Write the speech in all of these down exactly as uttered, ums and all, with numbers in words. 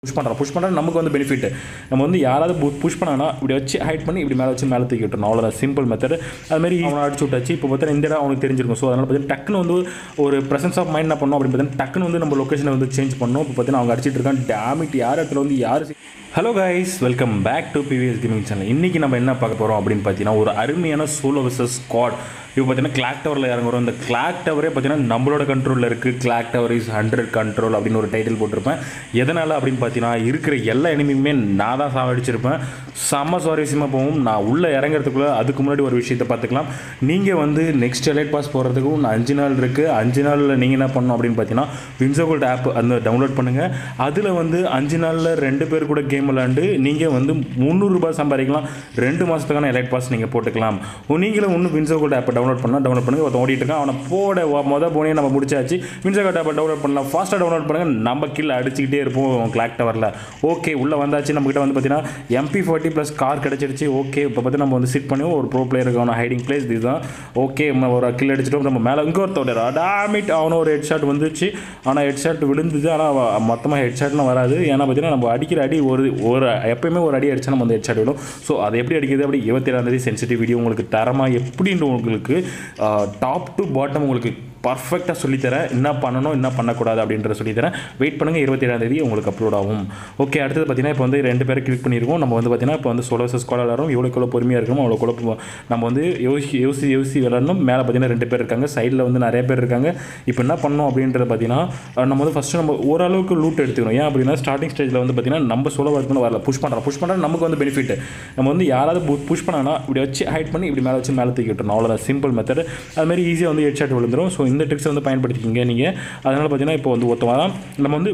Push பண்ணுறோம் push பண்ணுறது நமக்கு வந்து பெனிஃபிட். நம்ம வந்து யாராவது புஷ் பண்ணானா இப்படி வச்சு ஹைட் பண்ணி இப்படி மேலே வச்சு மேலே தூக்கி விட்டுறணும். அவ்வளோதான் சிம்பிள் மெத்தட். அதுமாதிரி அவனை அடிச்சு விட்டாச்சு. இப்போ பார்த்தீங்கன்னா இந்த இடம் அவனுக்கு தெரிஞ்சிருக்கும். ஸோ அதனால் பார்த்தீங்கன்னா டக்குன்னு வந்து ஒரு ப்ரெசன்ஸ் ஆஃப் மைண்ட் என்ன பண்ணணும் அப்படின்னு பார்த்தீங்கன்னா டக்குன்னு வந்து நம்ம லொக்கேஷனை வந்து சேஞ்ச் பண்ணணும். இப்போ பார்த்தீங்கன்னா அவங்க அடிச்சிட்டு இருக்கான். டேமிட் யார் இடத்துல வந்து யார். Hello guys, welcome back to PVS gaming channel. இன்றைக்கி நம்ம என்ன பார்க்க போகிறோம் அப்படின்னு பார்த்தீங்கன்னா ஒரு அருமையான சோலோ வெர்சஸ் ஸ்குவாட். இப்போ பார்த்தீங்கன்னா கிளாக் டவரில் இறங்குறோம். இந்த கிளாக் டவரே பார்த்தீங்கன்னா நம்மளோட கண்ட்ரோலில் இருக்குது. Clock tower is hundred control அப்படின்னு ஒரு டைட்டில் போட்டிருப்பேன். எதனால் அப்படின்னு பார்த்தீங்கன்னா இருக்கிற எல்லா எனிமியுமே நான் தான் சாவடிச்சிருப்பேன். செம்ம சுவாரஸ்யமாக போகும். நான் உள்ளே இறங்குறதுக்குள்ளே அதுக்கு முன்னாடி ஒரு விஷயத்தை பார்த்துக்கலாம். நீங்கள் வந்து நெக்ஸ்ட் எலைட் பாஸ் போகிறதுக்கும் அஞ்சு நாள் இருக்குது. அஞ்சு நாளில் நீங்கள் என்ன பண்ணணும் அப்படின்னு பார்த்தீங்கன்னா வின்சோகோல்ட் ஆப் அந்த டவுன்லோட் பண்ணுங்கள். அதில் வந்து அஞ்சு நாளில் ரெண்டு பேர் கூட கேம் விளாண்டு நீங்கள் வந்து முந்நூறுரூபா சம்பாதிக்கலாம். ரெண்டு மாதத்துக்கான எலைட் பாஸ் நீங்கள் போட்டுக்கலாம். நீங்களும் ஒன்றும் வின்சோகோல்ட் ஆப்பை டவுன்லோட் பண்ணலாம். டவுன்லோட் பண்ணுங்கள். ஒருத்தன் ஓடிட்டு இருக்கான். அவனை போட மொதல் போனே நம்ம முடிச்சாச்சு. வின்சோகோல்ட் ஆப்பை டவுன்லோட் பண்ணலாம். ஃபாஸ்ட்டாக டவுன்லோட் பண்ணுங்கள். நம்ம கீழே அடிச்சுக்கிட்டே இருப்போம் கிளாக் டவரில். ஓகே, உள்ளே வந்தாச்சு. நம்மகிட்ட வந்து பார்த்தீங்கன்னா எம்பி ஃபார்ட்டி ப்ளஸ் கார் கிடச்சிருச்சு. ஓகே, இப்போ பார்த்து நம்ம வந்து சிட் பண்ணி ஒரு ப்ரோ பிளேயருக்கான ஹைடிங் பிளேஸ் இதுதான். ஓகே, ஒரு கில் அடிச்சிட்டோம். நம்ம மேலே இங்கே ஒருத்தோட டாமிட் அவனும் ஒரு ஹெட் ஷாட் வந்துச்சு. ஆனால் ஹெட் ஷாட் விழுந்துச்சு. ஆனால் மொத்தமாக ஹெட் ஷாட்லாம் வராது. ஏன்னா பார்த்தீங்கன்னா நம்ம அடிக்கிற அடி ஒரு ஒரு எப்பயுமே ஒரு அடி அடிச்சா நம்ம வந்து ஹெட் ஷாட் விடும். ஸோ அதை எப்படி அடிக்கிறது அப்படி இருபத்தி ஏழாம் தேதி சென்சிட்டிவ் வீடியோ உங்களுக்கு தரமாக எப்படின்னு உங்களுக்கு டாப் டு பாட்டம் உங்களுக்கு பர்ஃபெக்டாக சொல்லித்தரேன். என்ன பண்ணணும் என்ன பண்ணக்கூடாது அப்படின்றத சொல்லித்தரேன். வெயிட் பண்ணுங்கள். இருபத்தி ஏழாம் தேதி உங்களுக்கு அப்லோட் ஆகும். ஓகே, அடுத்தது பார்த்தீங்கன்னா இப்போ வந்து ரெண்டு பேரை கிளிக் பண்ணியிருக்கோம். நம்ம வந்து பார்த்தீங்கன்னா இப்போ வந்து சோலோ வெர்சஸ் ஸ்குவாட் விளாட்றோம். எவ்வளோக்கு எவ்வளோ பொறுமையாக இருக்கணும் அவ்வளோ குழப்ப நம்ம வந்து யோசி யோசி யோசி விளாடணும். மேலே பார்த்தீங்கன்னா ரெண்டு பேர் இருக்காங்க. சைடில் வந்து நிறைய பேர் இருக்காங்க. இப்போ என்ன பண்ணணும் அப்படின்றத பார்த்தீங்கன்னா நம்ம வந்து ஃபஸ்ட்டு நம்ம ஓரளவுக்கு லூட் எடுத்துக்கணும். ஏன் அப்படின்னா ஸ்டார்டிங் ஸ்டேஜில் வந்து பார்த்தீங்கன்னா நம்ம சோலோ ஒர்க் வரல புஷ் பண்ணுறோம் புஷ் பண்ணுறது நமக்கு வந்து பெனிஃபிட். நம்ம வந்து யாராவது புஷ் பண்ணானா இப்படி வச்சு ஹைட் பண்ணி இப்படி மேலே வச்சு மேலே தூக்கி விட்டுறணும். அவ்வளோதான் சிம்பிள் மெத்தட். அதுமாதிரி ஈஸியாக வந்து ஹெட் ஷாட் விழுந்துடும். ஸோ இந்த ட்ரிக்ஸ் வந்து பயன்படுத்திக்கிங்க நீங்கள். அதனால் பார்த்தீங்கன்னா இப்போ வந்து ஒருத்தவங்க தான் நம்ம வந்து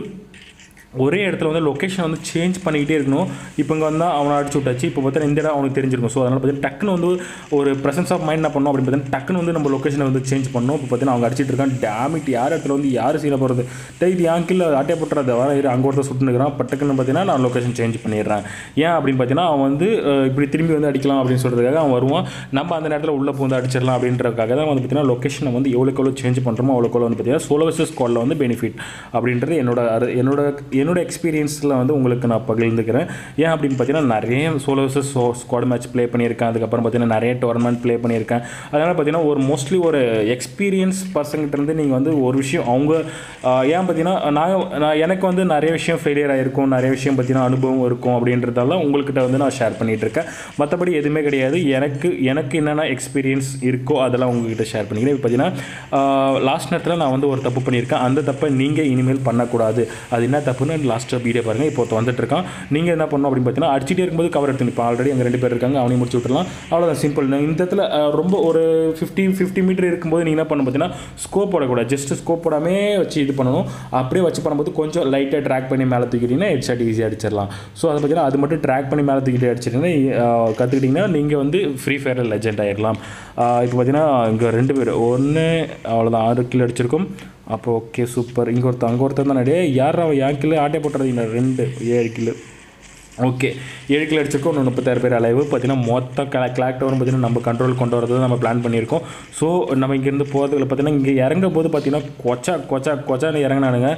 ஒரே இடத்துல வந்து லொக்கேஷன் வந்து சேஞ்ச் பண்ணிக்கிட்டே இருக்கணும். இப்போ இங்கே வந்தால் அவனை அடிச்சு விட்டாச்சு. இப்போ பார்த்தீங்கன்னா இந்த இடம் அவனுக்கு தெரிஞ்சிருக்கும். ஸோ அதனால் பார்த்தீங்கன்னா டக்குன்னு வந்து ஒரு ப்ரெசன்ஸ் ஆஃப் மைண்ட் என்ன பண்ணணும் அப்படின்னு பார்த்தீங்கன்னா டக்குன்னு வந்து நம்ம லொக்கேஷனை வந்து சேஞ்ச் பண்ணணும். இப்போ பார்த்தீங்கன்னா அவங்க அடிச்சிட்டு இருக்கான். டேமிட் யார் இடத்துல வந்து யார் சீல போகிறது டைட் என் கீழே ஆட்டே போட்டுறத வர அங்கே ஒருத்தர் சுட்டுனுக்கிறான். பட்டுக்குன்னு பார்த்தீங்கன்னா நான் லொக்கேஷன் சேஞ்ச் பண்ணிடுறேன். ஏன் அப்படின்னு பார்த்தீங்கன்னா அவன் வந்து இப்படி திரும்பி வந்து அடிக்கலாம் அப்படின்னு சொல்கிறதுக்காக அவன் வருவான். நம்ம அந்த நேரத்தில் உள்ளே வந்து அடிச்சிடலாம் அப்படின்றதுக்காக தான் வந்து பார்த்தீங்கன்னா லொக்கேஷனை வந்து எவ்வளோக்கு எவ்வளோ சேஞ்ச் பண்ணுறோமோ அவ்வளோக்கு வந்து பார்த்தீங்கன்னா சோலோ வெர்சஸ் ஸ்குவாடில் வந்து பெனிஃபிட் அப்படின்றது என்னோட என்னோட என்னோட எக்ஸ்பீரியன்ஸ் வந்து உங்களுக்கு நான் பகிர்ந்துக்கிறேன். ஏன் அப்படின்னு பார்த்தீங்கன்னா நிறைய solo versus squad match play பண்ணியிருக்கேன். அதுக்கப்புறம் பார்த்தீங்கன்னா நிறைய டோர்னமெண்ட் ப்ளே பண்ணியிருக்கேன். அதனால் பார்த்தீங்கன்னா ஒரு மோஸ்ட்லி ஒரு எக்ஸ்பீரியன்ஸ் பர்சன்கிட்ட இருந்து நீங்கள் வந்து ஒரு விஷயம் அவங்க ஏன் பார்த்தீங்கன்னா நான் நான் எனக்கு வந்து நிறைய விஷயம் ஃபெயிலியர் ஆகிருக்கும். நிறைய விஷயம் பார்த்தீங்கன்னா அனுபவம் இருக்கும் அப்படின்றதால உங்கள்கிட்ட வந்து நான் ஷேர் பண்ணிகிட்டு இருக்கேன். மற்றபடி எதுவுமே கிடையாது. எனக்கு எனக்கு என்னென்ன எக்ஸ்பீரியன்ஸ் இருக்கோ அதெல்லாம் உங்கள்கிட்ட ஷேர் பண்ணிக்கிறேன். இப்போ பார்த்தீங்கன்னா லாஸ்ட் நேரத்தில் நான் வந்து ஒரு தப்பு பண்ணியிருக்கேன். அந்த தப்பை நீங்கள் இனிமேல் பண்ணக்கூடாது. அது என்ன தப்புன்னு லாஸ்ட்டாக வீடியோ பாருங்கள். இப்போ வந்துட்டு இருக்கான். நீங்கள் என்ன பண்ணணும் அப்படின்னு பார்த்தீங்கன்னா அடிச்சிட்டே இருக்கும்போது கவர் எடுத்துன்னு இப்போ ஆல்ரெடி அங்கே ரெண்டு பேர் இருக்காங்க. அவனையும் முடிச்சு விட்டுலாம். அவ்வளோதான் சிம்பிள். இந்த இடத்துல ரொம்ப ஒரு ஃபிஃப்டி ஃபிஃப்டி மீட்டர் இருக்கும்போது நீங்கள் என்ன பண்ணணும் பார்த்தீங்கன்னா ஸ்கோப் போடக்கூடாது. ஜஸ்ட் ஸ்கோப் போடாமே வச்சு இது பண்ணணும். அப்படியே வச்சு பண்ணும்போது கொஞ்சம் லைட்டாக ட்ராக் பண்ணி மேலே தூக்கிட்டிங்கன்னா ஹெட் ஷாட் ஈஸியாக அடிச்சிடலாம். ஸோ அதை பார்த்தீங்கன்னா அது மட்டும் ட்ராக் பண்ணி மேலே தூக்கிட்டு அடிச்சிட்டிங்கன்னா கற்றுக்கிட்டிங்கன்னா நீங்கள் வந்து ஃப்ரீ ஃபயர் லெஜெண்ட் ஆகிடலாம். இப்போ பார்த்தீங்கன்னா இங்கே ரெண்டு பேர் ஒன்று அவ்வளோதான் ஆறு கிலோ அடிச்சிருக்கும். அப்போ ஓகே சூப்பர். இங்கே ஒருத்தர் அங்கே ஒருத்தர் தான் நிறைய யார் அவன் என் கிலோ ஆட்டே போட்டுறதுங்க ரெண்டு ஏழு கிலோ. ஓகே, ஏழு கிலோ அடிச்சிருக்கோம். இன்னும் முப்பத்தாறு பேர் அலைவு. பார்த்தீங்கன்னா மொத்தம் கிளா கிளாக் டவரும் பார்த்தீங்கன்னா நம்ம கண்ட்ரோல் கொண்டு வரது நம்ம பிளான் பண்ணியிருக்கோம். ஸோ நம்ம இங்கேருந்து போகிறதுல பார்த்தீங்கன்னா இங்கே இறங்கும் போது பார்த்தீங்கன்னா கொச்சா கொச்சா கொச்சான்னு இறங்கினானுங்க.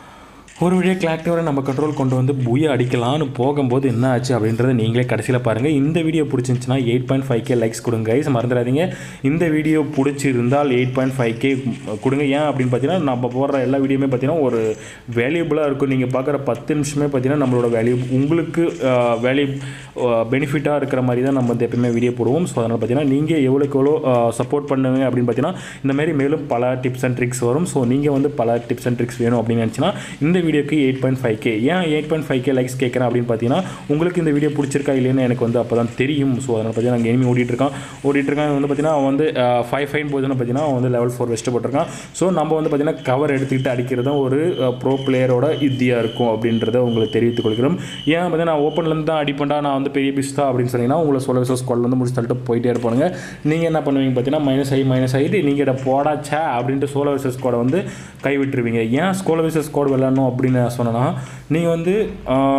ஒரு வழியாக கிளாக் டவரை நம்ம கண்ட்ரோல் கொண்டு வந்து புய அடிக்கலான்னு போகும்போது என்ன ஆச்சு அப்படின்றத நீங்களே கடைசியில் பாருங்கள். இந்த வீடியோ பிடிச்சிருந்துச்சுன்னா eight point five K likes கொடுங்க கைஸ், மறந்துடாதீங்க. இந்த வீடியோ பிடிச்சிருந்தால் எயிட் பாயிண்ட் ஃபைவ் கே கொடுங்க. ஏன் அப்படின்னு பார்த்தீங்கன்னா நம்ம போடுற எல்லா வீடியோமே பார்த்தீங்கன்னா ஒரு வேல்யூபிளாக இருக்கும். நீங்கள் பார்க்குற பத்து நிமிஷமே பார்த்தீங்கன்னா நம்மளோட வேல்யூ உங்களுக்கு வேல்யூ பெனிஃபிட்டாக இருக்கிற மாதிரி தான் நம்ம வந்து எப்பயுமே வீடியோ போடுவோம். ஸோ அதனால் பார்த்தீங்கன்னா நீங்கள் எவ்வளோக்கு எவ்வளோ சப்போர்ட் பண்ணுங்க அப்படின்னு பார்த்தீங்கன்னா இந்தமாரி மேலும் பல டிப்ஸ் அண்ட் ட்ரிக்ஸ் வரும். ஸோ நீங்கள் வந்து பல டிப்ஸ் அண்ட் ட்ரிக்ஸ் வேணும் அப்படின்னு நினச்சின்னா இந்த வீடியோக்கு எயிட் பாயிண்ட் ஃபைவ் கே ஏன் eight point five K likes கேட்குறேன் அப்படின்னு பார்த்தீங்கன்னா உங்களுக்கு இந்த வீடியோ பிடிச்சிருக்கா இல்லைன்னு எனக்கு வந்து அப்போ தான் தெரியும். ஸோ அதனால் பார்த்தீங்கன்னா நாங்கள் எனிமி ஓடிட்டுருக்கான் ஓடிட்டுருக்கான் வந்து பார்த்தீங்கன்னா அவன் வந்து ஃபைவ் ஃபைன் போதுன்னு பார்த்தீங்கன்னா அவன் வந்து லெவல் ஃபோர் வெஸ்ட்டு போட்டிருக்கான். ஸோ நம்ம வந்து பார்த்தீங்கன்னா கவர் எடுத்துக்கிட்டு அடிக்கிறது தான் ஒரு ப்ரோ பிளேயரோட இத்தியாக இருக்கும் அப்படின்றத உங்களுக்கு தெரிவித்துக் கொள்கிறோம். ஏன் பார்த்தீங்கன்னா நான் ஓப்பன்லேருந்து தான் அடிப்பண்டா நான் வந்து பெரிய பிஸ்தா அப்படின்னு சொன்னீங்கன்னா உங்களை சோலோ வெர்சஸ் ஸ்குவாட் வந்து முடிச்சு தள்ளிட்டு போயிட்டே இருப்பானுங்க. நீங்கள் என்ன பண்ணுவீங்க பார்த்தீங்கன்னா மைனஸ் ஆகி மைனஸ் ஆகிட்டு நீங்கள் இதை போடாச்சா அப்படின்ட்டு சோலோ வெர்சஸ் ஸ்குவாடை வந்து கைவிட்டுருவீங்க. ஏன் சோலோ வெர்சஸ் ஸ்குவாட் விளையாடணும் அப்படின்னு சொன்னேன்னா நீங்கள் வந்து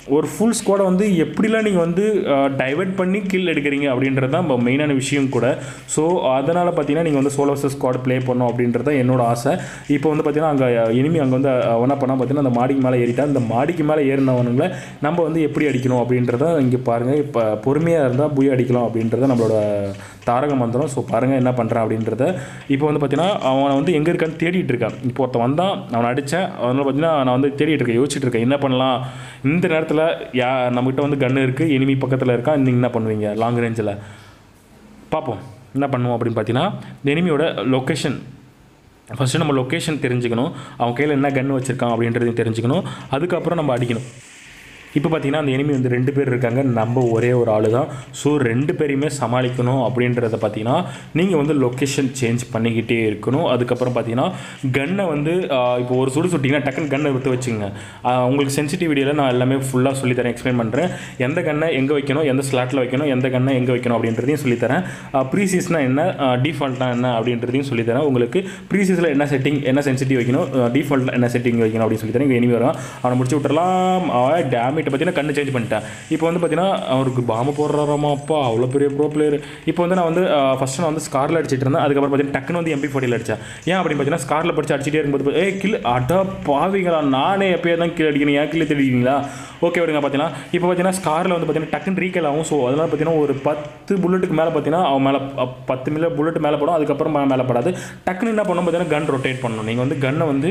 ஒரு ஃபுல் ஸ்குவாடை வந்து எப்படிலாம் நீங்கள் வந்து டைவர்ட் பண்ணி கில் எடுக்கிறீங்க அப்படின்றது தான் மெயினான விஷயம் கூட. ஸோ அதனால் பார்த்தீங்கன்னா நீங்கள் வந்து சோலோ வர்சஸ் ஸ்குவாட் ப்ளே பண்ணணும் அப்படின்றது தான் என்னோட ஆசை. இப்போ வந்து பார்த்தீங்கன்னா அங்கே இனிமே அங்கே வந்து என்ன பண்ணால் பார்த்தீங்கன்னா அந்த மாடிக்கு மேலே ஏறிட்டா அந்த மாடிக்கு மேலே ஏறினவனுங்களை நம்ம வந்து எப்படி அடிக்கணும் அப்படின்றத இங்கே பாருங்கள். இப்போ பொறுமையாக இருந்தால் புய் அடிக்கலாம் அப்படின்றத நம்மளோட தாரக மந்திரம். ஸோ பாருங்கள் என்ன பண்ணுறான் அப்படின்றத. இப்போ வந்து பார்த்தீங்கன்னா அவனை வந்து எங்கே இருக்கான்னு தேடிட்டு இருக்கான். இப்போ ஒருத்தன் வந்தான், அவனை அடித்தேன். அதனால் பார்த்தீங்கன்னா நான் வந்து தேடிட்டு இருக்கேன், யோசிச்சுட்டு இருக்கேன் என்ன பண்ணலாம். இந்த நேரத்தில் யா நம்மகிட்ட வந்து கன்று இருக்குது, எனிமி பக்கத்தில் இருக்கான், நீங்கள் என்ன பண்ணுவீங்க லாங் ரேஞ்சில் பார்ப்போம் என்ன பண்ணுவோம் அப்படின்னு பார்த்தீங்கன்னா இந்த எனிமியோட லொக்கேஷன் ஃபஸ்ட்டு நம்ம லொக்கேஷன் தெரிஞ்சுக்கணும், அவன் கையில் என்ன கன்று வச்சுருக்கான் அப்படின்றதையும் தெரிஞ்சுக்கணும். அதுக்கப்புறம் நம்ம அடிக்கணும். இப்போ பார்த்தீங்கன்னா அந்த எனிமி வந்து ரெண்டு பேர் இருக்காங்க, நம்ம ஒரே ஒரு ஆள் தான். ஸோ ரெண்டு பேரையுமே சமாளிக்கணும் அப்படின்றத பார்த்தீங்கன்னா நீங்கள் வந்து லொக்கேஷன் சேஞ்ச் பண்ணிக்கிட்டே இருக்கணும். அதுக்கப்புறம் பார்த்தீங்கன்னா கன்னை வந்து இப்போ ஒரு சுடு சுட்டிங்கன்னா டக்குன்னு கன்னை எடுத்து வச்சுங்க. உங்களுக்கு சென்சிட்டிவிட்டியில் நான் எல்லாமே ஃபுல்லாக சொல்லித்தரேன், எக்ஸ்பிளைன் பண்ணுறேன். எந்த கன்னை எங்கே வைக்கணும், எந்த ஸ்லாட்டில் வைக்கணும், எந்த கன்னை எங்கே வைக்கணும் அப்படின்றதையும் சொல்லித்தரேன். ப்ரீசீஸ்னா என்ன, டிஃபால்ட்னா என்ன அப்படின்றதையும் சொல்லித்தரேன். உங்களுக்கு ப்ரீசீஸில் என்ன செட்டிங், என்ன சென்சிட்டிவ் வைக்கணும், டிஃபால்ட்டில் என்ன செட்டிங் வைக்கணும் அப்படின்னு சொல்லித்தரேன். இங்கே எனிமி வரும், அவனை முடிச்சு விட்டுறலாம். டேமேஜ் பார்த்தீங்கன்னா கண்ணு சேஞ்ச் பண்ணிட்டேன். இப்போ வந்து பார்த்தீங்கன்னா அவருக்கு பாம்பு போடுறாராமா, அப்பா அவ்வளோ பெரிய ப்ரோ பிளேயர். இப்போ வந்து நான் வந்து ஃபஸ்ட்டு நான் வந்து ஸ்காரில் அடிச்சிட்டு இருந்தேன். அதுக்கப்புறம் பார்த்தீங்கன்னா டக்குன்னு வந்து எம்பி ஃபார்ட்டியில் அடித்தேன். ஏன் அப்படின்னு பார்த்தீங்கன்னா ஸ்காரில் படிச்சு அடிச்சிட்டே இருக்கும்போது ஏ கில் அடா பாவிங்களா, நானே எப்போயே தான் கில் அடிக்கணும், ஏன் கில் தெரிவிங்களா. ஓகே விடுங்க. பார்த்தீங்கன்னா இப்போ பார்த்தீங்கன்னா ஸ்காரில் வந்து பார்த்தீங்கன்னா டக்குன்னு ரீகல் ஆகும். ஸோ அதனால் பார்த்தீங்கன்னா ஒரு பத்து புல்லட்டுக்கு மேலே பார்த்தீங்கன்னா அவன் மேலே பத்து மில்ல புல்லட் மேலே படும், அதுக்கப்புறம் மேலே படாது. டக்குன்னு என்ன பண்ணணும் பார்த்தீங்கன்னா கன் ரொட்டேட் பண்ணணும். நீங்கள் வந்து கன்னை வந்து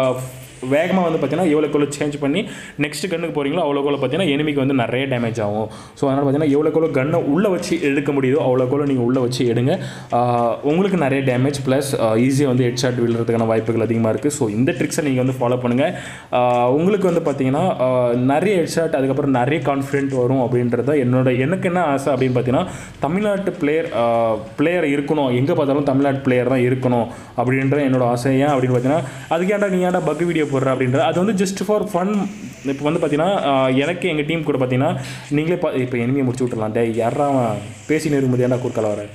வேகமாக வந்து பார்த்தீங்கன்னா எவ்வளோக்குள்ள சேஞ்ச் பண்ணி நெக்ஸ்ட் கன்னுக்கு போகிறீங்களோ அவ்வளோக்குள்ள பார்த்தீங்கன்னா எனிமிக்கு வந்து நிறைய டேமேஜ் ஆகும். ஸோ அதனால் பார்த்தீங்கன்னா எவ்வளோக்குள்ள கன்னை உள்ளே வச்சு எடுக்க முடியுதோ அவ்வளோக்குள்ள நீங்கள் உள்ளே வச்சு எடுங்க. உங்களுக்கு நிறைய டேமேஜ் ப்ளஸ் ஈஸியாக வந்து ஹெட் ஷாட் விழுறதுக்கான வாய்ப்புகள் அதிகமாக இருக்குது. ஸோ இந்த ட்ரிக்ஸை நீங்கள் வந்து ஃபாலோ பண்ணுங்கள். உங்களுக்கு வந்து பார்த்தீங்கன்னா நிறைய ஹெட் ஷாட், அதுக்கப்புறம் நிறைய கான்ஃபிடென்ட் வரும் அப்படின்றத என்னோட எனக்கு என்ன ஆசை அப்படின்னு பார்த்தீங்கன்னா தமிழ்நாட்டு பிளேயர் பிளேயர் இருக்கணும், எங்கே பார்த்தாலும் தமிழ்நாட்டு பிளேயர் தான் இருக்கணும் அப்படின்ற என்னோட ஆசை. ஏன் அப்படின்னு பார்த்தீங்கன்னா அதுக்கு ஏன்டா நீ ஏன்டா பக் வீடியோ போடுற அப்படின்றது அது வந்து ஜஸ்ட் ஃபார் ஃபன். இப்போ வந்து பார்த்தீங்கன்னா எனக்கு எங்கள் டீம் கூட பார்த்தீங்கன்னா நீங்களே பா இப்போ எனிமியை முடிச்சு விட்டுலாம். டே யாரா பேசின்னு இருக்கும்போது ஏன்டா கூர்க்கல வர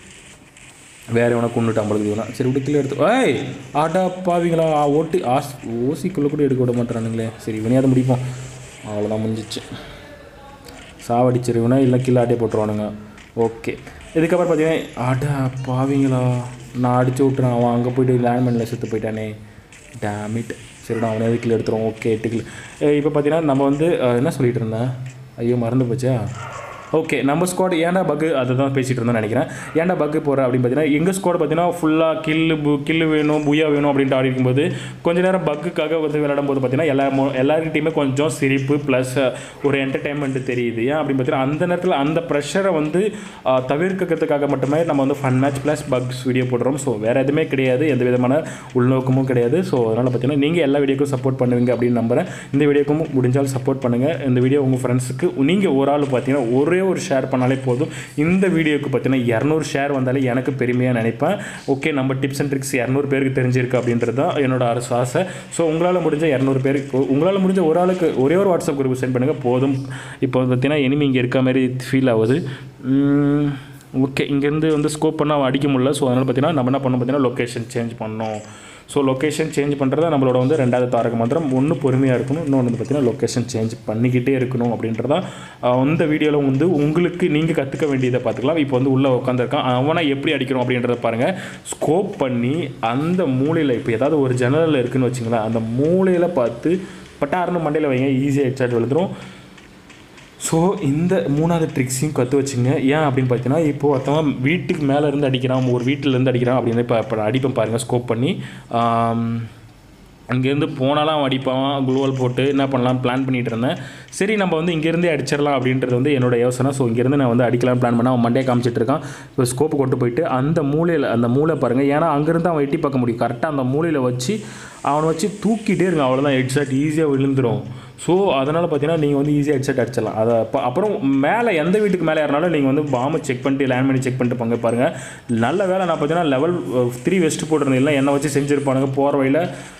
வேறு எவனை கொண்டுட்டு ஐம்பது வேணா சரி விட்டு கீழே எடுத்து ஏய் ஆட்டா பாவிங்களா ஓட்டு ஆஸ் ஓசிக்குள்ளே கூட எடுக்க விட மாட்டேறானுங்களே. சரி வினையாத முடிப்போம், அவ்வளோதான் முடிஞ்சிச்சு. சாவடிச்சிருவேனா இல்லை கீழே ஆட்டே போட்டுருவானுங்க. ஓகே இதுக்கப்புறம் பார்த்தீங்கன்னா ஆட்டா பாவிங்களா நான் அடிச்சு விட்டுறேன், அவன் அங்கே போய்ட்டு லேண்ட்மேனில் செத்து போயிட்டானே, டேமிட். சரிடா அவனே கீழே எடுத்துருவோம். ஓகே எட்டு கிலோ. இப்போ பார்த்தீங்கன்னா நம்ம வந்து என்ன சொல்லிகிட்டு இருந்தேன், ஐயோ மறந்து போச்சா. ஓகே நம்ம ஸ்குவாட் ஏன்டா பக்கு அதை தான் பேசிகிட்டு இருந்தோம்னு நினைக்கிறேன். ஏன்டா பக்கு போகிற அப்படின்னு பார்த்தீங்கன்னா எங்கள் ஸ்குவாட் பார்த்தீங்கன்னா ஃபுல்லாக கில்லு பு கில்லு வேணும் புயா வேணும் அப்படின்ட்டு ஆடி இருக்கும்போது கொஞ்சம் நேரம் பக்குக்காக வந்து விளையாடும் போது பார்த்தீங்கன்னா எல்லா எல்லாருக்கிட்டையுமே கொஞ்சம் சிரிப்பு ப்ளஸ் ஒரு என்டர்டைன்மெண்ட்டு தெரியுது. ஏன் அப்படின்னு பார்த்தீங்கன்னா அந்த நேரத்தில் அந்த ப்ரெஷரை வந்து தவிர்க்கிறதுக்காக மட்டுமே நம்ம வந்து fun match plus bugs video போடுறோம். ஸோ வேறு எதுவுமே கிடையாது, எந்த விதமான உள்நோக்கமும் கிடையாது. ஸோ அதனால் பார்த்தீங்கன்னா நீங்கள் எல்லா வீடியோக்கும் சப்போர்ட் பண்ணுவீங்க அப்படின்னு நம்புகிறேன். இந்த வீடியோக்கும் முடிஞ்சால் சப்போர்ட் பண்ணுங்கள். இந்த வீடியோ உங்கள் ஃப்ரெண்ட்ஸுக்கு நீங்கள் ஒரு ஆள் பார்த்தீங்கன்னா ஒரு ஒரு ஷேர் பண்ணாலே போதும். இந்த வீடியோக்கு பார்த்தீங்கன்னா இரநூறு ஷேர் வந்தாலே எனக்கு பெருமையாக நினைப்பேன். ஓகே நம்ம டிப்ஸ் அண்ட் ட்ரிக்ஸ் இரநூறு பேருக்கு தெரிஞ்சிருக்கு அப்படின்றது தான் என்னோட அரசு ஆசை. ஸோ உங்களால் முடிஞ்ச இரநூறு பேருக்கு உங்களால் முடிஞ்ச ஒரு ஆளுக்கு ஒரே ஒரு வாட்ஸ்அப் குரூப் சென்ட் பண்ணுங்கள் போதும். இப்போ பார்த்தீங்கன்னா எனிமி இங்கே இருக்க மாதிரி ஃபீல் ஆகுது. ஓகே இங்கேருந்து வந்து ஸ்கோப் பண்ணால் அடிக்க முடியல. ஸோ அதனால் பார்த்தீங்கன்னா நம்ம என்ன பண்ணணும் பார்த்தீங்கன்னா லொக்கேஷன் சேஞ்ச் பண்ணோம். ஸோ லொக்கேஷன் சேஞ்ச் பண்ணுறது நம்மளோட வந்து ரெண்டாவது தாரக மந்திரம். ஒன்று பொறுமையாக இருக்கணும், இன்னொன்று வந்து பார்த்திங்கன்னா லொக்கேஷன் சேஞ்ச் பண்ணிக்கிட்டே இருக்கணும் அப்படின்றதான் இந்த வீடியோவில் வந்து உங்களுக்கு நீங்கள் கற்றுக்க வேண்டியதை பார்த்துக்கலாம். இப்போ வந்து உள்ளே உட்காந்துருக்கான், அவனை எப்படி அடிக்கணும் அப்படின்றத பாருங்கள். ஸ்கோப் பண்ணி அந்த மூலையில் இப்போ ஏதாவது ஒரு ஜன்னலில் இருக்குதுன்னு வச்சுங்களேன், அந்த மூலையில் பார்த்து பட்டாருன்னு மண்டையில் வைங்க, ஈஸியாக ஹெட் ஷாட் விழுந்துடும். ஸோ இந்த மூணாவது ட்ரிக்ஸையும் கற்று வச்சுங்க. ஏன் அப்படின்னு பார்த்தீங்கன்னா இப்போது ஒருத்தவங்க வீட்டுக்கு மேலே இருந்து அடிக்கிறான், ஒரு வீட்டிலேருந்து அடிக்கிறான் அப்படின்னு இப்போ இப்போ அடிப்பேன் பாருங்கள் ஸ்கோப் பண்ணி. அங்கேருந்து போனாலும் அடிப்பான், குளோவல் போட்டு என்ன பண்ணலாம் பிளான் பண்ணிகிட்டு இருந்தேன். சரி நம்ம வந்து இங்கேருந்தே அடிச்சிடலாம் அப்படின்றது வந்து என்னோட யோசனை. ஸோ இங்கேருந்து நான் வந்து அடிக்கலாம் பிளான் பண்ணேன். அவன் மண்டே காமிச்சிட்டு இருக்கான். இப்போ ஸ்கோப்பு கொண்டு போயிட்டு அந்த மூலையில் அந்த மூளை பாருங்கள், ஏன்னா அங்கேருந்து அவன் எட்டி பார்க்க முடியும். கரெக்டாக அந்த மூலையில் வச்சு அவனை வச்சு தூக்கிட்டே இருங்க, அவ்வளோதான் ஹெட் ஷாட் ஈஸியாக விழுந்துடும். ஸோ அதனால் பார்த்தீங்கன்னா நீங்கள் வந்து ஈஸியாக ஹெட் ஷாட் அடிச்சிடலாம். அதை அப்புறம் மேலே எந்த வீட்டுக்கு மேலே ஏறினாலும் நீங்கள் வந்து பாம்பை செக் பண்ணிட்டு லேண்ட் பண்ணி செக் பண்ணிட்டு போங்க பாருங்கள். நல்ல வேலை நான் பார்த்தீங்கன்னா லெவல் த்ரீ வெஸ்ட் போட்டிருந்தேன், இல்லை என்னை வச்சு செஞ்சுருப்பானுங்க போகிற வழியில்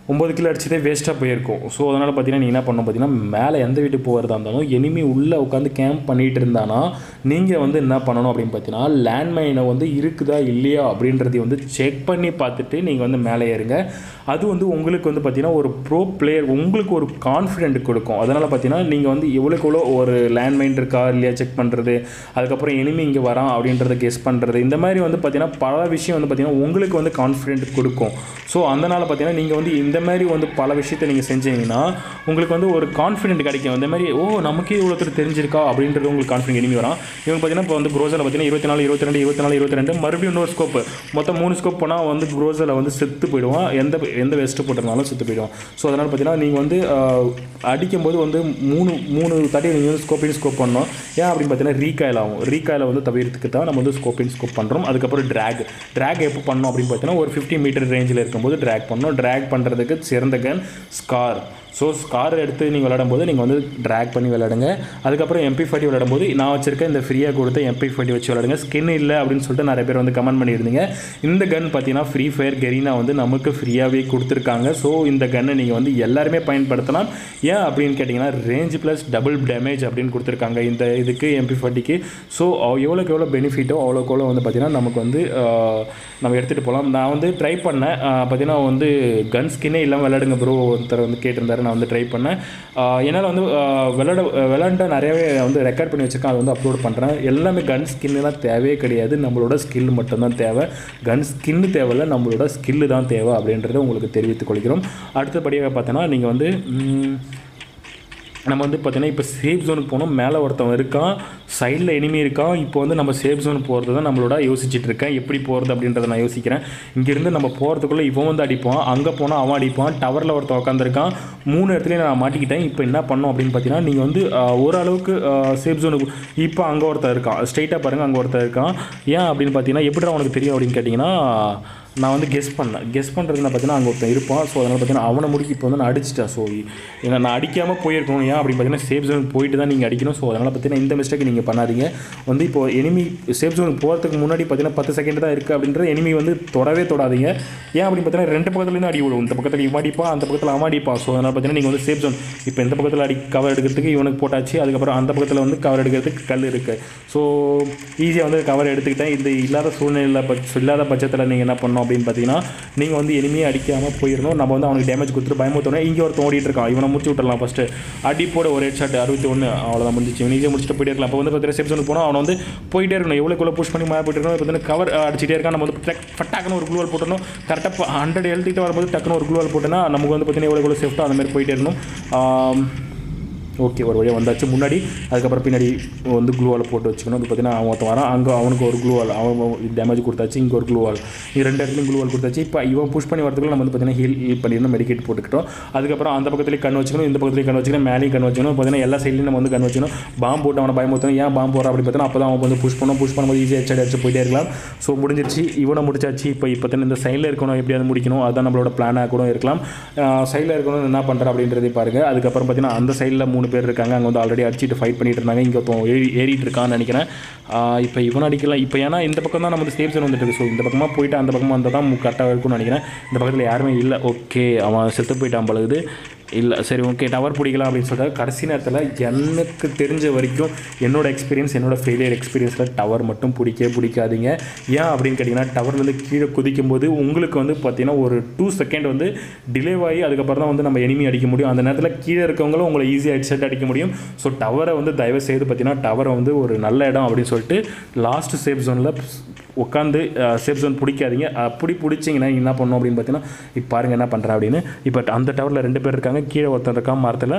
ஒம்பது கிலோ அடிச்சதே வேஸ்ட்டாக போயிருக்கும். ஸோ அதனால் பார்த்தீங்கன்னா நீ என்ன பண்ணணும் பார்த்தீங்கன்னா மேலே எந்த வீட்டுக்கு போகிறதா இருந்தாலும் எனிமி உள்ளே உட்காந்து கேம்ப் பண்ணிகிட்டு இருந்தானா நீங்கள் வந்து என்ன பண்ணணும் அப்படின்னு பார்த்தீங்கன்னா லேண்ட்மைனை வந்து இருக்குதா இல்லையா அப்படின்றதையும் வந்து செக் பண்ணி பார்த்துட்டு நீங்கள் வந்து மேலே ஏறுங்க. அது வந்து உங்களுக்கு வந்து பார்த்தீங்கன்னா ஒரு ப்ரோ பிளேயர் உங்களுக்கு ஒரு கான்ஃபிடென்ட் கொடுக்கும். அதனால் பார்த்தீங்கன்னா நீங்கள் வந்து எவ்வளோக்கு எவ்வளோ ஒரு லேண்ட்மைன் இருக்கா இல்லையா செக் பண்ணுறது, அதுக்கப்புறம் எனிமி இங்கே வரான் அப்படின்றத கெஸ் பண்ணுறது, இந்த மாதிரி வந்து பார்த்தீங்கன்னா பல விஷயம் வந்து பார்த்தீங்கன்னா உங்களுக்கு வந்து கான்ஃபிடென்ட் கொடுக்கும். ஸோ அதனால் பார்த்தீங்கன்னா நீங்கள் வந்து இந்த மாதிரி வந்து பல விஷயத்தை நீங்கள் செஞ்சீங்கன்னா உங்களுக்கு வந்து ஒரு கான்ஃபிடென்ட் கிடைக்கும். இந்த மாதிரி ஓ நமக்கே இவ்வளோ தூரம் தெரிஞ்சிருக்கா அப்படின்றது உங்களுக்கு கான்ஃபிடென்ட் எனிமி வரும். இவங்க பார்த்தீங்கன்னா இப்போ வந்து க்ரோஸில் பார்த்தீங்கன்னா இருபத்தி நாலு இருபத்தி ரெண்டு இருபத்தி நாலு இருபத்தி ரெண்டு மறுபடியும் இன்னொரு ஸ்கோப்பு மொத்தம் மூணு ஸ்கோப் போனால் வந்து க்ரோஸில் வந்து செத்து போயிடுவான். எந்த எந்த வெஸ்ட்டு போட்டிருந்தாலும் செத்து போயிடுவான். ஸோ அதனால் பார்த்தீங்கன்னா நீங்கள் வந்து அடிக்கும்போது வந்து மூணு மூணு தாட்டி நீங்கள் வந்து ஸ்கோப்பின் ஸ்கோப் பண்ணணும். ஏன் அப்படின்னு பார்த்தீங்கன்னா ரீகாயில் ஆகும். ரீகாயில் வந்து தவிர்த்துக்கு தான் நம்ம வந்து ஸ்கோப்பின் ஸ்கோப் பண்ணுறோம். அதுக்கப்புறம் ட்ராக் ட்ராக் எப்போ பண்ணோம் அப்படின்னு பார்த்தீங்கன்னா ஒரு ஃபிஃப்டி மீட்டர் ரேஞ்சில் இருக்கும்போது ட்ராக் பண்ணணும். ட்ராக் பண்ணுறதுக்கு சிறந்த கன் ஸ்கார். ஸோ ஸ்கார் எடுத்து நீங்கள் விளையாடும்போது நீங்கள் வந்து ட்ராக் பண்ணி விளையாடுங்க. அதுக்கப்புறம் எம்பி ஃபார்ட்டி விளையாடும்போது நான் வச்சிருக்கேன் இந்த ஃப்ரீயாக கொடுத்த எம்பி ஃபார்ட்டி வச்சு விளையாடுங்க. ஸ்கின் இல்லை அப்படின்னு சொல்லிட்டு நிறைய பேர் வந்து கமெண்ட் பண்ணியிருந்தீங்க. இந்த கன் பார்த்தீங்கன்னா ஃப்ரீ ஃபயர் கெரினா வந்து நமக்கு ஃப்ரீயாகவே கொடுத்துருக்காங்க. ஸோ இந்த கன்னை நீங்கள் வந்து எல்லாருமே பயன்படுத்தலாம். ஏன் அப்படின்னு கேட்டிங்கன்னா ரேஞ்ச் ப்ளஸ் டபுள் டேமேஜ் அப்படின்னு கொடுத்துருக்காங்க இந்த இதுக்கு எம்பி ஃபார்ட்டிக்கு. ஸோ எவ்வளோக்கு எவ்வளோ பெனிஃபிட்டோ அவ்வளோக்கு எவ்வளோ வந்து பார்த்திங்கன்னா நமக்கு வந்து நம்ம எடுத்துகிட்டு போகலாம். நான் வந்து ட்ரை பண்ணேன் பார்த்தீங்கன்னா வந்து கன் ஸ்கின்னே இல்லாமல் விளையாடுங்க ப்ரோ ஒருத்தர் வந்து கேட்டிருந்தாரு. நான் வந்து ட்ரை பண்ணேன். என்னால் வந்து விளையாட விளையாண்ட நிறையவே வந்து ரெக்கார்ட் பண்ணி வச்சுருக்கேன். அதை வந்து அப்லோட் பண்ணுறேன். எல்லாமே கன் ஸ்கின்னுலாம் தேவையே கிடையாது. நம்மளோட ஸ்கில் மட்டும்தான் தேவை. கன் ஸ்கின்னு தேவையில்லை, நம்மளோட ஸ்கில்லு தான் தேவை அப்படின்றத உங்களுக்கு தெரிவித்துக் கொள்கிறோம். அடுத்தபடியாக பார்த்தோன்னா நீங்கள் வந்து நம்ம வந்து பார்த்தீங்கன்னா இப்போ சேஃப் ஜோனுக்கு போனோம். மேலே ஒருத்தவன் இருக்கான், சைடில் எனிமி இருக்கான். இப்போ வந்து நம்ம சேஃப் ஜோன் போகிறது தான் நம்மளோட யோசிச்சுட்டு இருக்கேன். எப்படி போகிறது அப்படின்றத நான் யோசிக்கிறேன். இங்கேருந்து நம்ம போகிறதுக்குள்ளே இவன் வந்து அடிப்பான், அங்கே போனால் அவன் அடிப்பான். டவரில் ஒருத்தன் உட்காந்துருக்கான். மூணு இடத்துலையும் நான் மாட்டிக்கிட்டேன். இப்போ என்ன பண்ணோம் அப்படின்னு பார்த்தீங்கன்னா நீங்கள் வந்து ஓரளவுக்கு சேஃப் ஜோனுக்கு இப்போ அங்கே ஒருத்தர் இருக்கான். ஸ்ட்ரைட்டாக பாருங்கள், அங்கே ஒருத்தர் இருக்கான். ஏன் அப்படின்னு பார்த்தீங்கன்னா எப்படி அவனுக்கு தெரியும் அப்படின்னு கேட்டிங்கன்னா நான் வந்து கெஸ் பண்ணேன். கெஸ் பண்ணுறதுனா பார்த்தீங்கன்னா அங்கே ஒருத்தன் இருப்பான். ஸோ அதனால் பார்த்தீங்கன்னா அவனை முடிக்க இப்போ வந்து நான் அடிச்சிட்டேன். ஸோ ஏன்னா நான் அடிக்காமல் போயிருக்கணும். ஏன் அப்படின்னு பார்த்தீங்கன்னா சேஃப் ஜோன் போயிட்டு தான் நீங்கள் அடிக்கணும். ஸோ அதனால் பார்த்தீங்கன்னா இந்த மிஸ்டேக் நீங்கள் பண்ணாதீங்க. வந்து இப்போ எனிமி சேஃப் ஜோனுக்கு போகிறதுக்கு முன்னாடி பார்த்தீங்கன்னா பத்து செகண்ட் தான் இருக்குது அப்படின்ற எனிமி வந்து தொடவே தொடாதீங்க. ஏன் அப்படின்னு பார்த்தீங்கன்னா ரெண்டு பக்கத்துலேருந்து அடி விடும். இந்த பக்கத்தில் இவன் அடிப்பான், அந்த பக்கத்தில் அவன் அடிப்பான். ஸோ அதனால் பார்த்தீங்கன்னா நீங்கள் வந்து சேஃப் ஜோன் இப்போ இந்த பக்கத்தில் அடி கவர் எடுக்கிறதுக்கு இவனுக்கு போட்டாச்சு. அதுக்கப்புறம் அந்த பக்கத்தில் வந்து கவர் எடுக்கிறதுக்கு கல் இருக்குது. ஸோ ஈஸியாக வந்து கவர் எடுத்துக்கிட்டேன். இது இல்லாத சூழ்நிலை பட்ச இல்லாத பட்சத்தில் நீங்கள் என்ன பண்ணணும் அப்படின்னு பார்த்தீங்கன்னா நீங்கள் வந்து எனிமையை அடிக்காமல் போயிடணும். நம்ம வந்து அவனுக்கு டேமேஜ் கொடுத்துட்டு பயமுறுத்தோன்னே இங்கே ஒருத்தன் ஓடிட்டு இருக்கான். இவனை முடிச்சு விட்டுறலாம். ஃபஸ்ட்டு அடி போட ஒரு ஹெட் ஷாட் அறுபத்தி ஒன்று அவ்வளோதான் முடிஞ்சிச்சு. இவன் ஈஸியாக முடிச்சுட்டு போயிட்டே இருக்கலாம். அப்போ வந்து பார்த்தீங்கன்னா சேஃப் ஜோனுக்கு போனால் அவனை வந்து போயிட்டே இருக்கணும். எவ்வளோக்குள்ள புஷ் பண்ணி மேலே போயிட்டு இருக்கணும். இப்போ வந்து கவர் அடிச்சிட்டே இருக்கான். நம்ம வந்து ஃபட்டாக்குன்னு ஒரு க்ளூவால் போட்டணும். கரெக்டாக ஹண்ட்ரட் எழுதிட்டு வரும்போது டக்குன்னு ஒரு க்ளூவால் போட்டோன்னா நமக்கு வந்து பார்த்தீங்கன்னா எவ்வளோ சேஃப்ட்டாக அந்த மாதிரி போயிட்டே இருக்கணும். ஓகே ஒரு வழியாக வந்தாச்சு முன்னாடி. அதுக்கப்புறம் பின்னாடி வந்து க்ளூவால் போட்டு வச்சுக்கணும். அது பார்த்தீங்கன்னா அவன் ஒருத்தன் வரான். அங்கே அவனுக்கு ஒரு க்ளூவால் அவன் டேமேஜ் கொடுத்தாச்சு. இங்கே ஒரு க்ளூவால் இது ரெண்டு இடத்துலையும் க்ளூவால் கொடுத்தாச்சு. இப்போ இவன் புஷ் பண்ணி வரதுக்குள்ள நம்ம வந்து பார்த்தீங்கன்னா ஹீல் ஹீல் பண்ணிடணும். மெடிக்கேட் போட்டுக்கிட்டோம். அதுக்கப்புறம் அந்த பக்கத்துலேயே கண் வச்சுக்கணும், இந்த பக்கத்துலேயும் கண் வச்சுக்கணும், மேலேயும் கண் வச்சுக்கணும். பார்த்தீங்கன்னா எல்லா சைட்லையும் நம்ம வந்து கண் வச்சுக்கணும். பாம்பு போட்டு அவனை பயமுறுத்தணும். ஏன் பாம்பு போடுறா அப்படி பார்த்தீங்கன்னா அப்போ தான் அவன் வந்து புஷ் பண்ணணும். புஷ் பண்ணும்போது ஈஸியாக ஹெட் அடிச்சு போயிட்டே இருக்கலாம். ஸோ முடிஞ்சிருச்சு. இவனை முடிச்சாச்சு. இப்போ இப்போ தான் இந்த சைடில் இருக்கணும், எப்படியாவது முடிக்கணும். அதுதான் நம்மளோட பிளானாக கூட இருக்கலாம். சைடில் இருக்கணும் என்ன பண்ணுறேன் அப்படின்றதே பாருங்கள். அதுக்கப்புறம் பார்த்தீங்கன்னா அந்த சைடில் மூணு பேர் இருக்காங்க. அங்கே வந்து ஆல்ரெடி அடிச்சுட்டு ஃபைட் பண்ணிட்டு இருந்தாங்க. இங்கே ஒருத்தன் ஏறி ஏறிட்டு இருக்கான்னு நினைக்கிறேன். இப்போ இவன் அடிக்கலாம். இப்போ ஏன்னா இந்த பக்கம் தான் நம்ம வந்து சேஃப் ஜோன் வந்துட்டு இருக்கு. ஸோ இந்த பக்கமாக போயிட்டு அந்த பக்கமாக வந்தால் தான் கரெக்டாக இருக்கும்னு நினைக்கிறேன். இந்த பக்கத்தில் யாருமே இல்லை. ஓகே அவன் செத்து போயிட்டான் பழகுது. இல்லை சரி ஓகே டவர் பிடிக்கலாம் அப்படின்னு சொல்லிட்டு கடைசி நேரத்தில் எனக்கு தெரிஞ்ச வரைக்கும் என்னோடய எக்ஸ்பீரியன்ஸ் என்னோடய ஃபெயிலியர் எக்ஸ்பீரியன்ஸில் டவர் மட்டும் பிடிக்கவே பிடிக்காதீங்க. ஏன் அப்படின்னு கேட்டிங்கன்னா டவர்லேருந்து கீழே குதிக்கும் போது உங்களுக்கு வந்து பார்த்திங்கன்னா ஒரு டூ செகண்ட் வந்து டிலே ஆகி அதுக்கப்புறம் தான் வந்து நம்ம எனிமி அடிக்க முடியும். அந்த நேரத்தில் கீழே இருக்கவங்களும் உங்களை ஈஸியாக ஹெட் செட் அடிக்க முடியும். ஸோ டவரை வந்து தயவு செய்து பார்த்திங்கன்னா டவரை வந்து ஒரு நல்ல இடம் அப்படின்னு சொல்லிட்டு லாஸ்ட் சேஃப் ஜோனில் உட்காந்து சேஃப் ஜோன் பிடிக்காதீங்க. அப்படி பிடிச்சிங்கன்னா என்ன பண்ணணும் அப்படின்னு பார்த்தீங்கன்னா இப்போ பாருங்கள் என்ன பண்ணுறேன் அப்படின்னு. இப்போ அந்த டவரில் ரெண்டு பேர் இருக்காங்க. கீழே ஒருத்தன் இருக்கான் மரத்தில்.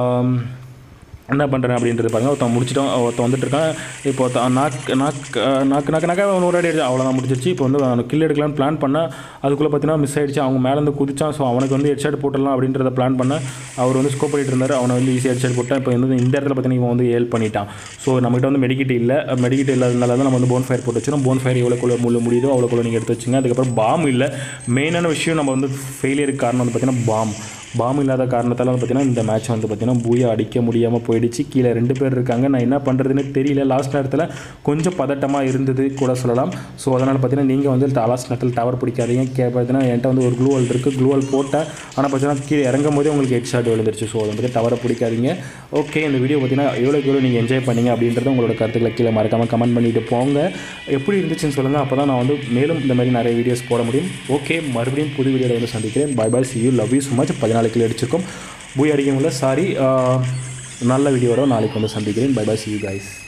என்ன பண்ணுறேன் அப்படின்றது பாருங்கள். ஒருத்தன் முடிச்சிட்டோம். ஒருத்தன் வந்துட்டு இருக்கான். இப்போ ஒருத்தன் நாக்கு நாக்கு நாக்கு நாக்கு நாக்காக அவன் ஒரு அடி அடிச்சு அவ்வளோதான் முடிச்சிருச்சு. இப்போ வந்து அவன் கில் எடுக்கலான்னு பிளான் பண்ணேன். அதுக்குள்ளே பார்த்தீங்கன்னா மிஸ் ஆகிடுச்சு. அவங்க மேலேருந்து குதிச்சான். ஸோ அவனுக்கு வந்து ஹெட் ஷாட் போட்டுடலாம் அப்படின்றத பிளான் பண்ணேன். அவர் வந்து ஸ்கோப் பண்ணிட்டு இருந்தார். அவனை வந்து ஈஸியாக ஹெட் ஷாட் போட்டான். இப்போ வந்து இந்த இடத்துல பார்த்தீங்கன்னா இவன் வந்து ஹெல்ப் பண்ணிட்டான். ஸோ நம்மகிட்ட வந்து மெடிக்கிட் இல்லை. மெடிக்கிட் இல்லாதனால தான் நம்ம வந்து போன் ஃபயர் போட்டு வச்சிடும். போன் ஃபயர் எவ்வளோக்குள்ள முள்ள முடியுதோ அவ்வளோக்குள்ள நீங்கள் எடுத்து வச்சுங்க. அதுக்கப்புறம் பாம் இல்லை. மெயினான விஷயம் நம்ம வந்து ஃபெயிலியருக்கு காரணம் வந்து பார்த்தீங்கன்னா பாம் பாம் இல்லாத காரணத்தால் வந்து பார்த்திங்கன்னா இந்த மேட்ச் வந்து பார்த்திங்கன்னா பூயா அடிக்க முடியாமல் போயிடுச்சு. கீழே ரெண்டு பேர் இருக்காங்க. நான் என்ன பண்ணுறதுன்னு தெரியல. லாஸ்ட் நேரத்தில் கொஞ்சம் பதட்டமாக இருந்தது கூட சொல்லலாம். ஸோ அதனால் பார்த்தீங்கன்னா நீங்கள் வந்து லாஸ்ட் நேரத்தில் டவர் பிடிக்காதீங்க. கே பார்த்தீங்கன்னா என்கிட்ட வந்து ஒரு க்ளூவல் இருக்குது. க்ளூவல் போட்டேன். ஆனால் பார்த்தீங்கன்னா கீழே இறங்கும் போதே உங்களுக்கு ஹெட் ஷாட் விழுந்துருச்சு. ஸோ அதை வந்து டவரை பிடிக்காதீங்க. ஓகே, இந்த வீடியோ பார்த்தீங்கன்னா எவ்வளோக்கு எவ்வளோ நீங்கள் என்ஜாய் பண்ணீங்க அப்படின்றத உங்களோட கருத்துக்களை கீழே மறக்காமல் கமெண்ட் பண்ணிவிட்டு போங்க. எப்படி இருந்துச்சுன்னு சொல்லுங்கள். அப்போ தான் நான் வந்து மேலும் இந்த மாதிரி நிறைய வீடியோஸ் போட முடியும். ஓகே, மறுபடியும் புது வீடியோவில் வந்து சந்திக்கிறேன். Bye bye, see you, love you so much. பதினாலு கிலோ அடிச்சிருக்கோம். பூய் அடிக்க முடியல, சாரி. நல்ல வீடியோட நாளைக்கு வந்து சந்திக்கிறேன். Bye bye, see you guys.